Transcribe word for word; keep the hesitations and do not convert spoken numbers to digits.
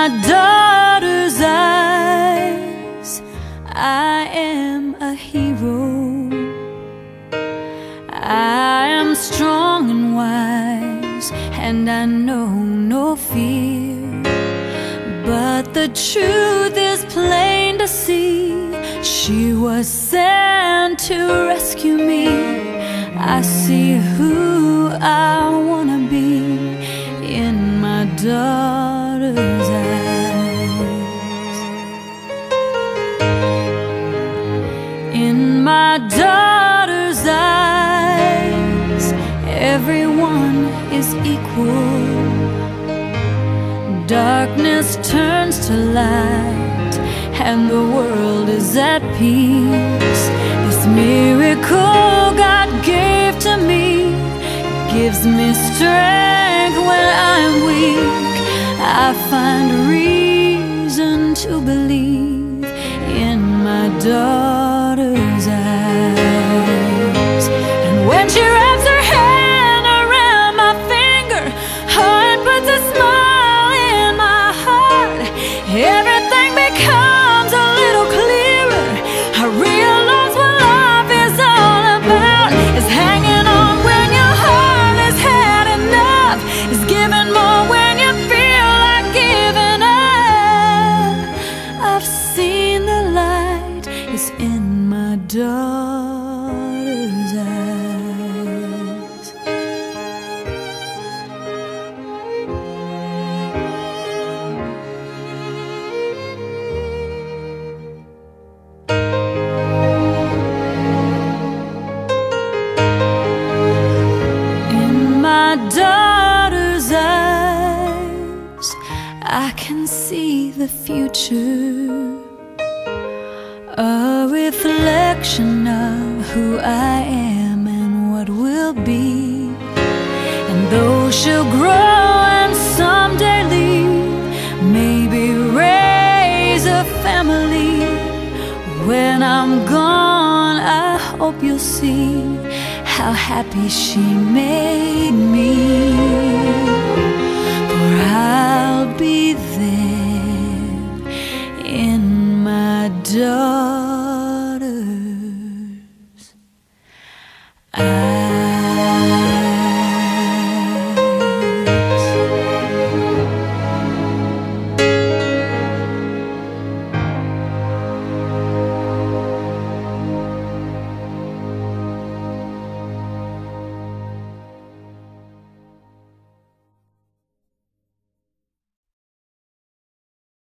my daughter's eyes, I am a hero. I am strong and wise, and I know no fear. But the truth is plain to see, she was sent to rescue me. I see who I wanna be in my daughter's eyes. In my daughter's eyes, everyone is equal. Darkness turns to light, and the world is at peace. This miracle God gave to me gives me strength when I'm weak. I find reason to believe in my daughter's eyes. And when she wraps her hand around my finger, oh, it puts a smile in my heart. Everything becomes a little clearer. I realize what life is all about. It's hanging on when your heart has had enough. It's giving more when you feel like giving up. I've seen the light is in my daughter's eyes. My daughter's eyes, I can see the future, a reflection of who I am and what will be. And though she'll grow and someday leave, maybe raise a family, when I'm gone I hope you'll see how happy she made me.